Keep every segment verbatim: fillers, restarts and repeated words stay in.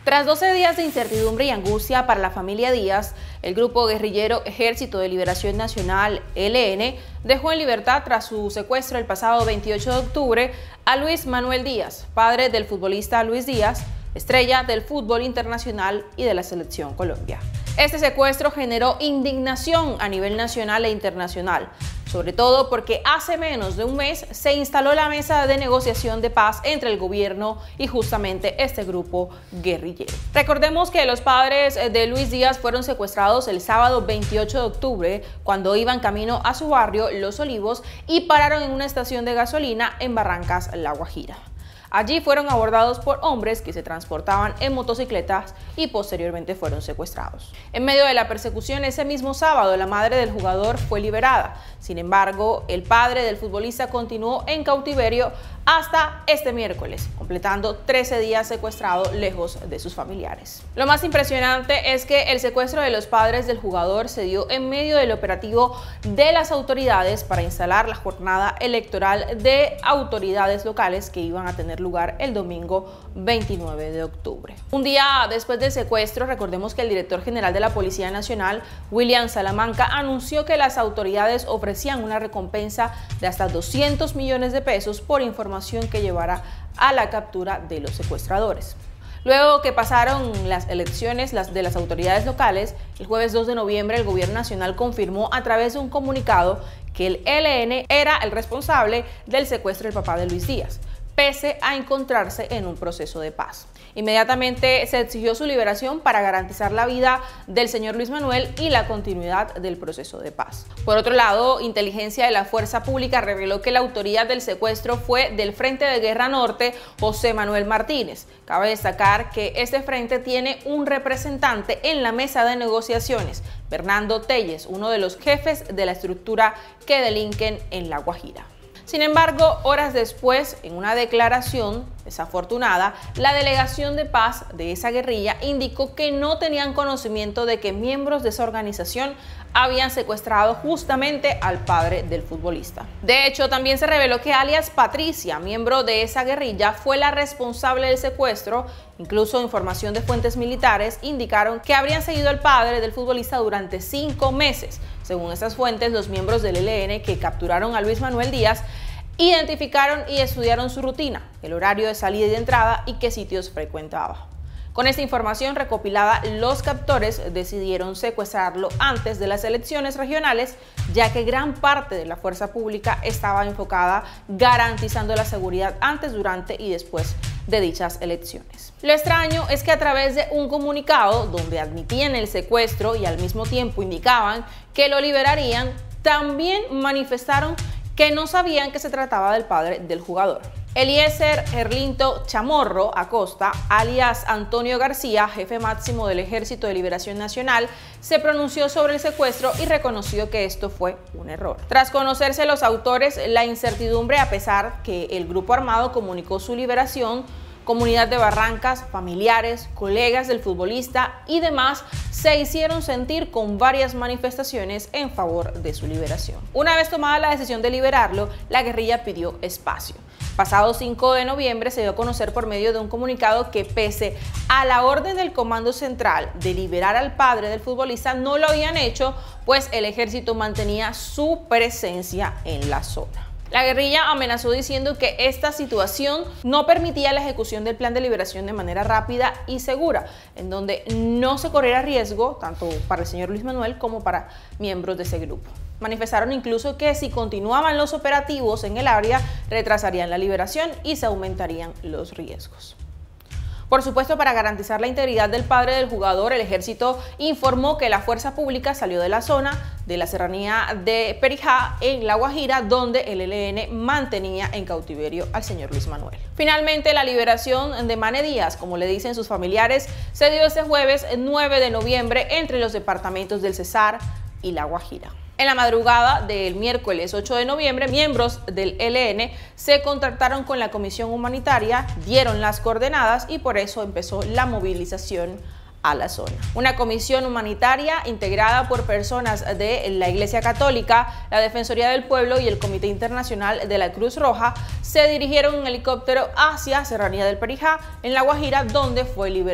Tras doce días de incertidumbre y angustia para la familia Díaz, el grupo guerrillero Ejército de Liberación Nacional, E L N, dejó en libertad tras su secuestro el pasado veintiocho de octubre a Luis Manuel Díaz, padre del futbolista Luis Díaz, estrella del fútbol internacional y de la Selección Colombia. Este secuestro generó indignación a nivel nacional e internacional, sobre todo porque hace menos de un mes se instaló la mesa de negociación de paz entre el gobierno y justamente este grupo guerrillero. Recordemos que los padres de Luis Díaz fueron secuestrados el sábado veintiocho de octubre cuando iban camino a su barrio Los Olivos y pararon en una estación de gasolina en Barrancas, La Guajira. Allí fueron abordados por hombres que se transportaban en motocicletas y posteriormente fueron secuestrados. En medio de la persecución ese mismo sábado, la madre del jugador fue liberada. Sin embargo, el padre del futbolista continuó en cautiverio hasta este miércoles, completando trece días secuestrado lejos de sus familiares. Lo más impresionante es que el secuestro de los padres del jugador se dio en medio del operativo de las autoridades para instalar la jornada electoral de autoridades locales que iban a tener lugar el domingo veintinueve de octubre. Un día después del secuestro, recordemos que el director general de la Policía Nacional, William Salamanca, anunció que las autoridades ofrecían una recompensa de hasta doscientos millones de pesos por información que llevara a la captura de los secuestradores. Luego que pasaron las elecciones las de las autoridades locales, el jueves dos de noviembre el gobierno nacional confirmó a través de un comunicado que el E L N era el responsable del secuestro del papá de Luis Díaz, pese a encontrarse en un proceso de paz. Inmediatamente se exigió su liberación para garantizar la vida del señor Luis Manuel y la continuidad del proceso de paz. Por otro lado, inteligencia de la Fuerza Pública reveló que la autoría del secuestro fue del Frente de Guerra Norte, José Manuel Martínez. Cabe destacar que este frente tiene un representante en la mesa de negociaciones, Fernando Telles, uno de los jefes de la estructura que delinquen en La Guajira. Sin embargo, horas después, en una declaración desafortunada, la delegación de paz de esa guerrilla indicó que no tenían conocimiento de que miembros de esa organización habían secuestrado justamente al padre del futbolista. De hecho, también se reveló que alias Patricia, miembro de esa guerrilla, fue la responsable del secuestro. Incluso información de fuentes militares indicaron que habrían seguido al padre del futbolista durante cinco meses. Según estas fuentes, los miembros del E L N que capturaron a Luis Manuel Díaz identificaron y estudiaron su rutina, el horario de salida y de entrada y qué sitios frecuentaba. Con esta información recopilada, los captores decidieron secuestrarlo antes de las elecciones regionales, ya que gran parte de la fuerza pública estaba enfocada garantizando la seguridad antes, durante y después de dichas elecciones. Lo extraño es que a través de un comunicado donde admitían el secuestro y al mismo tiempo indicaban que lo liberarían, también manifestaron que no sabían que se trataba del padre del jugador. Eliezer Erlinto Chamorro Acosta, alias Antonio García, jefe máximo del Ejército de Liberación Nacional, se pronunció sobre el secuestro y reconoció que esto fue un error. Tras conocerse los autores, la incertidumbre, a pesar que el grupo armado comunicó su liberación, comunidad de Barrancas, familiares, colegas del futbolista y demás se hicieron sentir con varias manifestaciones en favor de su liberación. Una vez tomada la decisión de liberarlo, la guerrilla pidió espacio. Pasado cinco de noviembre se dio a conocer por medio de un comunicado que pese a la orden del Comando Central de liberar al padre del futbolista, no lo habían hecho, pues el ejército mantenía su presencia en la zona. La guerrilla amenazó diciendo que esta situación no permitía la ejecución del plan de liberación de manera rápida y segura, en donde no se corriera riesgo tanto para el señor Luis Manuel como para miembros de ese grupo. Manifestaron incluso que si continuaban los operativos en el área, retrasarían la liberación y se aumentarían los riesgos. Por supuesto, para garantizar la integridad del padre del jugador, el ejército informó que la fuerza pública salió de la zona de la serranía de Perijá en La Guajira, donde el E L N mantenía en cautiverio al señor Luis Manuel. Finalmente, la liberación de Mane Díaz, como le dicen sus familiares, se dio este jueves nueve de noviembre entre los departamentos del Cesar y La Guajira. En la madrugada del miércoles ocho de noviembre, miembros del E L N se contactaron con la Comisión Humanitaria, dieron las coordenadas y por eso empezó la movilización a la zona. Una comisión humanitaria integrada por personas de la Iglesia Católica, la Defensoría del Pueblo y el Comité Internacional de la Cruz Roja se dirigieron en helicóptero hacia Serranía del Perijá, en La Guajira, donde fue liberado.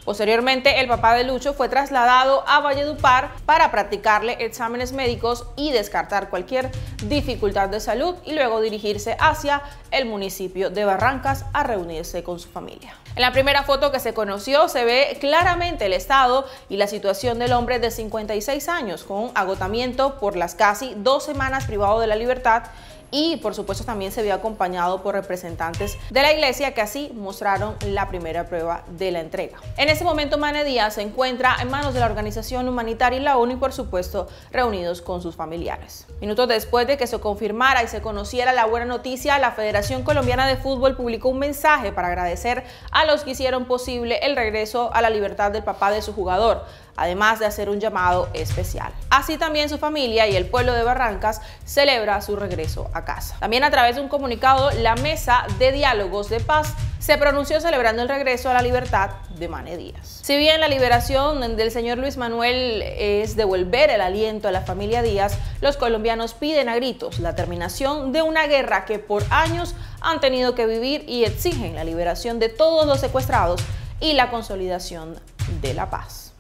Posteriormente, el papá de Lucho fue trasladado a Valledupar para practicarle exámenes médicos y descartar cualquier dificultad de salud y luego dirigirse hacia el municipio de Barrancas a reunirse con su familia. En la primera foto que se conoció se ve claramente el estado y la situación del hombre de cincuenta y seis años con agotamiento por las casi dos semanas privado de la libertad, y por supuesto también se vio acompañado por representantes de la iglesia que así mostraron la primera prueba de la entrega. En ese momento Mane Díaz se encuentra en manos de la organización humanitaria y la ONU y por supuesto reunidos con sus familiares. Minutos después de que se confirmara y se conociera la buena noticia, la Federación Colombiana de Fútbol publicó un mensaje para agradecer a los que hicieron posible el regreso a la libertad del papá de su jugador, además de hacer un llamado especial. Así también su familia y el pueblo de Barrancas celebra su regreso a casa. También a través de un comunicado, la Mesa de Diálogos de Paz se pronunció celebrando el regreso a la libertad de Mane Díaz. Si bien la liberación del señor Luis Manuel es devolver el aliento a la familia Díaz, los colombianos piden a gritos la terminación de una guerra que por años han tenido que vivir y exigen la liberación de todos los secuestrados y la consolidación de la paz.